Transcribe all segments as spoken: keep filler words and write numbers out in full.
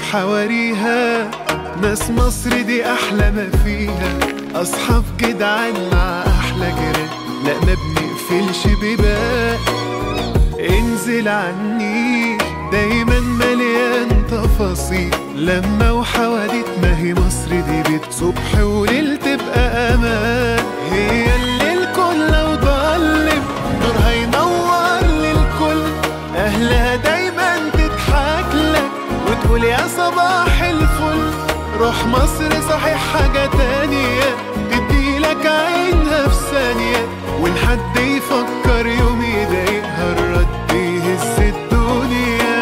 حواريها. ناس مصر دي أحلى ما فيها، أصحاب جدعان مع أحلى جيران، لا ما بنقفلش بيبان. انزل عني دايما مليان تفاصيل، لما وحواديت، ما هي مصر دي بيت صبح وليل تبقى أمان. هي اللي الكل لو ضلم نورها ينور للكل، أهلها دايما تضحك لك وتقول يا صباح الفل. روح مصر صحيح حاجة تانية، تديلك عينها في ثانية، وإن حد يفكر يوم يضايقها الرد يهز الدنيا.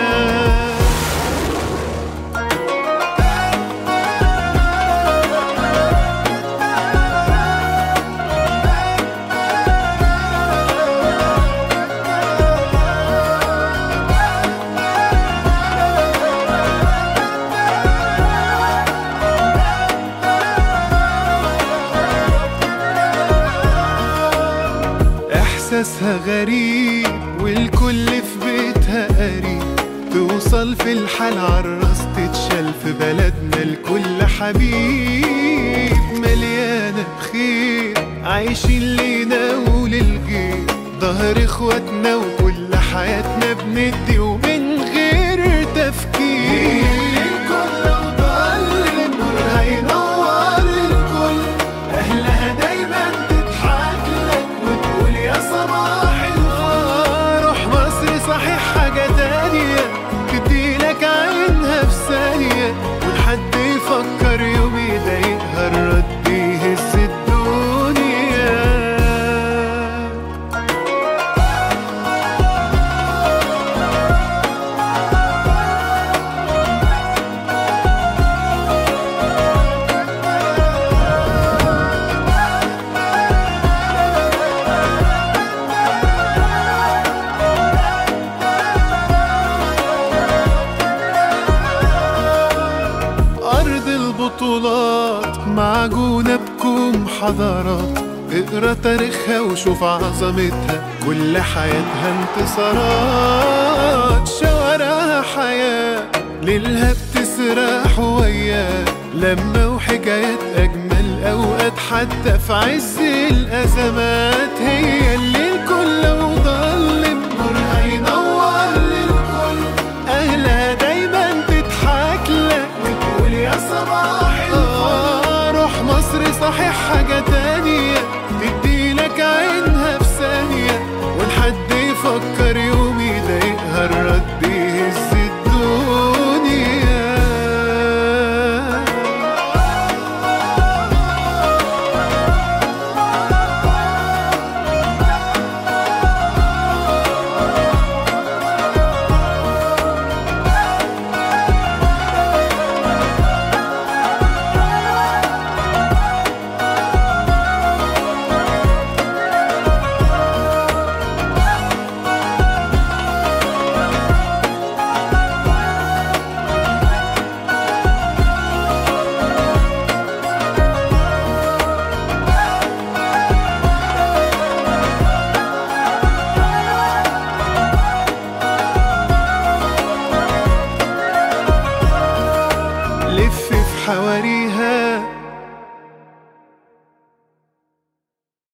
إحساسها غريب والكل في بيتها قريب، توصل في الحال عالراس تتشال، في بلدنا الكل حبيب. مليانة بخير عايشين لينا وللغير، ظهر اخواتنا وكل حياتنا بندي ومن غير تفكير. الكل لو ضل النور هينور الكل، أهلها دايما تضحك لك وتقول يا صباح الفل. روح مصر صحيح حاجة تانية، تديلك عينها في ثانية، وإن حد يفكر يوم يضايقها الرد يهز الدنيا. أرض البطولات معجونة بكم حضارات، اقرا تاريخها وشوف عظمتها، كل حياتها انتصارات. شوارعها حياة ليلها بتسرح وياه، لما وحكايات أجمل أوقات حتى في عز الأزمات. هي اللي الكل لو ضلم نورها ينور للكل، أهلها دايما تضحك لك وتقول يا صباح الفل. روح مصر صحيح حاجة تانية، تدي